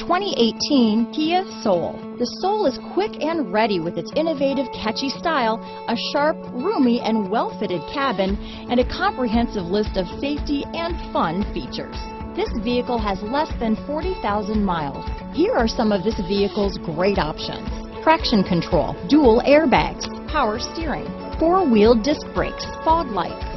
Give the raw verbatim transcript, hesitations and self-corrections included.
twenty eighteen Kia Soul. The Soul is quick and ready with its innovative, catchy style, a sharp, roomy, and well-fitted cabin, and a comprehensive list of safety and fun features. This vehicle has less than forty thousand miles. Here are some of this vehicle's great options: traction control, dual airbags, power steering, four-wheel disc brakes, fog lights,